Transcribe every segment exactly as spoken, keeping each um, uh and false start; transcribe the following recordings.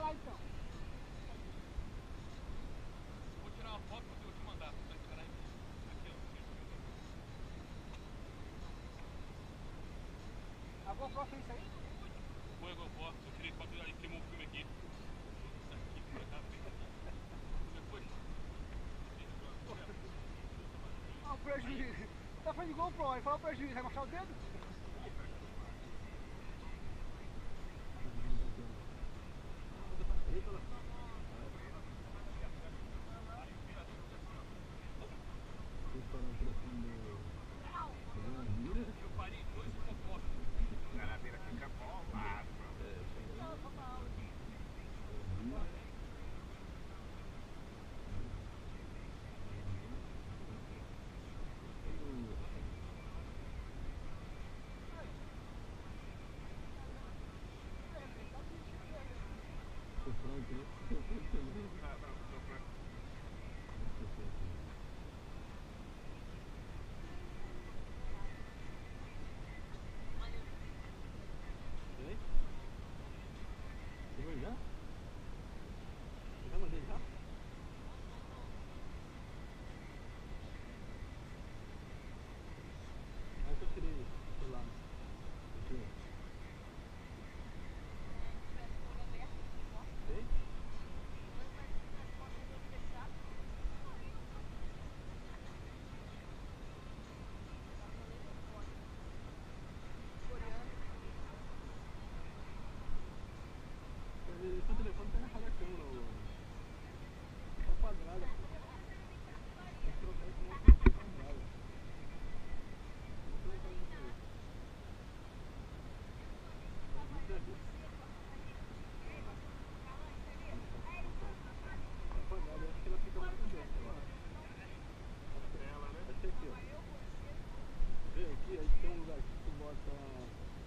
lá então. Vou tirar uma foto que eu vou te mandar. Vai ficar aí. Aqui, ó. A GoPro fez isso aí? Foi a GoPro. Eu tirei foto aí, queimou o filme aqui. Aqui, por cá, depois. Ah, o prejuízo. Tá falando de GoPro, aí fala o prejuízo, vai mostrar o dedo? Eu parei dois hipopótamos. A geladeira fica bolada. Já? Já mandei já? Aí que eu tirei o celular. Aqui. Sei? Seu telefone tá na cara da câmera, ô. Tá quadrada. Tem que trocar isso numa coisa quadrada. Vou colocar isso aí. Isso aqui. Tá quadrada, eu acho que ela fica muito bem, sei lá. Ela, né? Essa aqui, ó. Vê aqui, aí tem um lugar aqui que tu bota.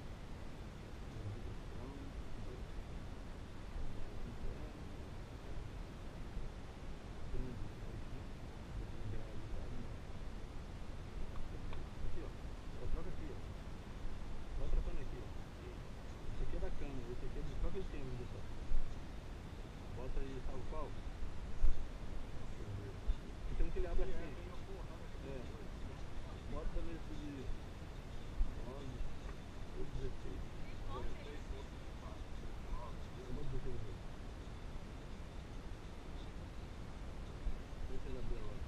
Aqui, ó. Troca aqui, ó. Vai trocando aqui, ó. Esse aqui é da câmera, esse aqui é de troca de câmera, pessoal. Bota aí, sabe qual? Tem um que ele abre assim. É. Bota nesse de nove ou dezesseis. Bota dezesseis. Deixa ele abrir agora.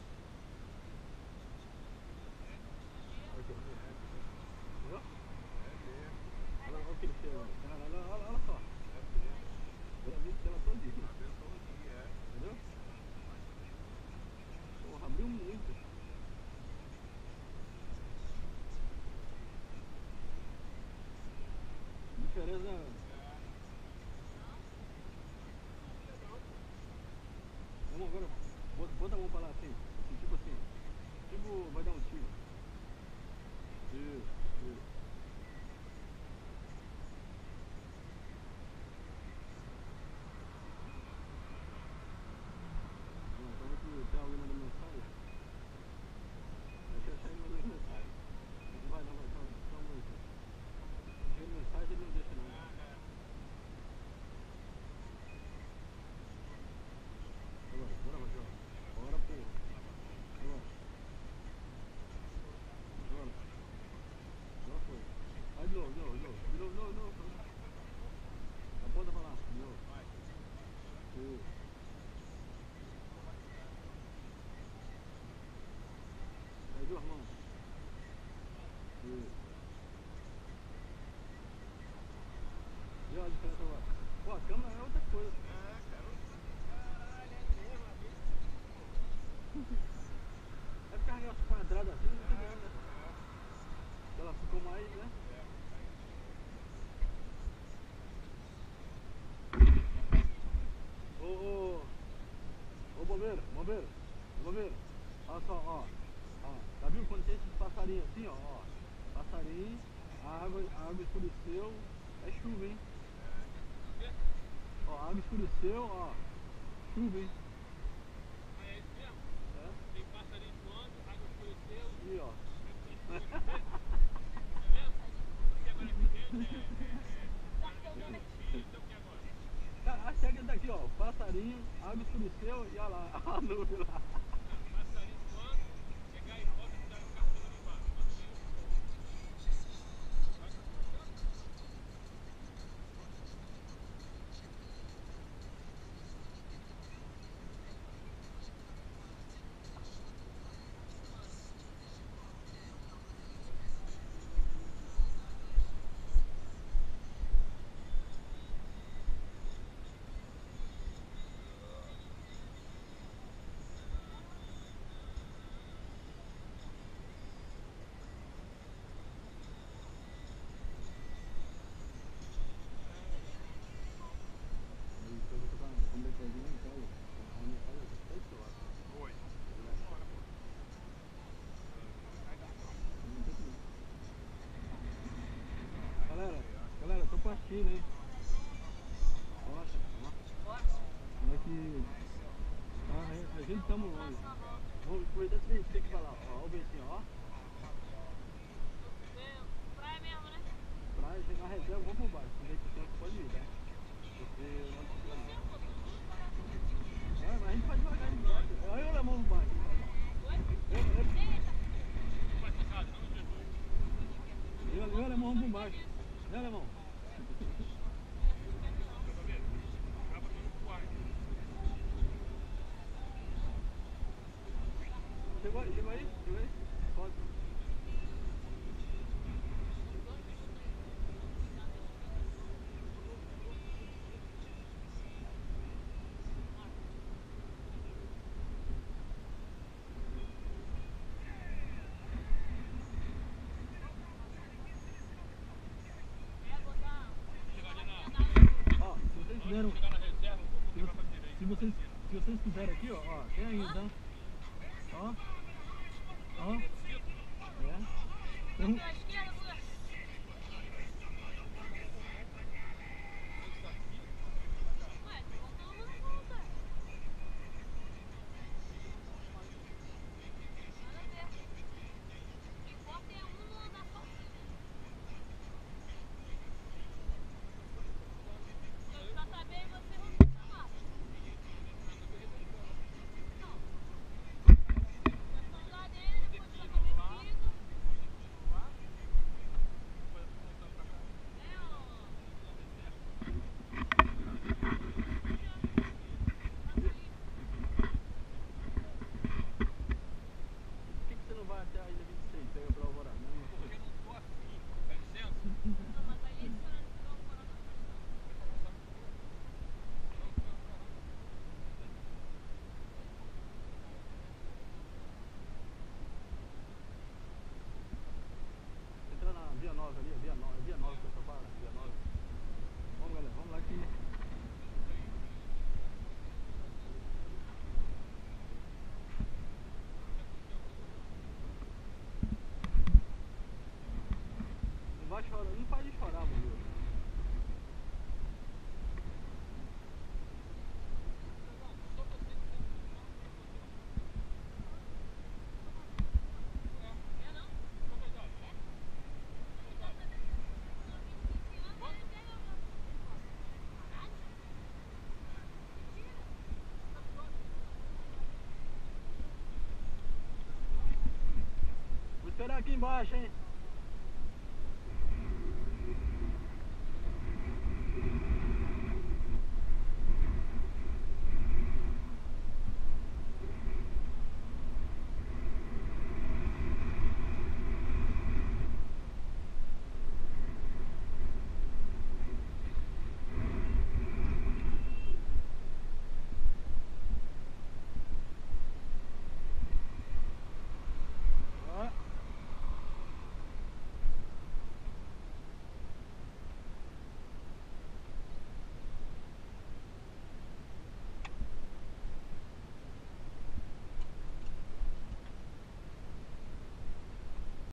Aqui, ó. Olha, olha o que ele fez, olha, olha, olha, olha só. Eu vi que ela todinha. Entendeu? Porra, abriu muito. Diferença. Vamos agora. Bota, bota a mão pra lá assim. assim. Tipo assim. Tipo, vai dar um tiro. Isso, isso. Então aqui tem alguém mandando mensagem. Deixa eu achar ele mandando mensagem. Não vai, não vai, não. Só um minuto. Deixa ele mensagem, ele não deixa não. Agora, bora, Marcelo. Bora, porra. Agora. Agora. Agora foi. Aí de novo, de novo, de novo. De novo, de novo, de novo. Aponta pra lá, de novo. Isso. Aí duas mãos. Isso. E olha a diferença agora. Pô, a câmera é outra coisa. É ficar negócio quadrado assim, não tem nada. Ela ficou mais, né? Ô, ô, ô bombeiro, bombeiro, bombeiro. Olha só, ó. Ó, tá viu quando tem esses passarinhos assim, ó, ó. Passarinho, a água, a água escureceu, é chuva, hein? Ó, a água escureceu, ó. Chuva, hein? É isso mesmo? É? Tem passarinho voando, água escureceu. E ó. É mesmo? Porque agora é verde, é. Então o que agora? Ah, chega daqui, ó. água escureceu e olha lá, a nuvem lá. Passarinho voando, chegar e volta e dar um cartão ali embaixo. Galera, galera, tô partindo, hein? Nossa, como é que... Ah, a gente estamos longe. Vamos aproveitar esse vento que vai lá, ó, o ventinho, ó. Praia mesmo, né? Praia, chegar na reserva, vamos por baixo. Se vê que o tempo pode ir, tá? Porque não é, mas a gente vai devagar de baixo. Olha o lemão no baixo. Eu, eu, Vai passar, não nos Jesus. eu, eu, alemão, vamos por baixo. Né, alemão? Tá vendo? Acaba tudo pro quarto. Chegou aí, chegou aí? Chegou aí? Pode. Ó, se vocês quiserem, Chegar na reserva, vou pegar pra direita. se vocês, se vocês quiserem aqui, ó, ó, tem ainda. Ó, ó, é. Tem, Pela esquerda, Lula. Ué, voltamos na volta. Nada a ver. O que importa é um não andar sozinho. Eu já sabia e você não precisa mais. Não. Começamos lá dele, depois já acabei comigo. É, ó. por que, que você não vai até a ilha vinte e seis? Pega pra Alvorada, né? Porque eu não tô afim, dá licença? Não, mas aí esse cara não ficou fora da Entra na Via Nova ali, a Via Nova, Via Nova que essa para, Via Nova. Vamos, galera, vamos lá que... Não vai chorar, não faz de chorar, meu. Vou esperar aqui embaixo, hein?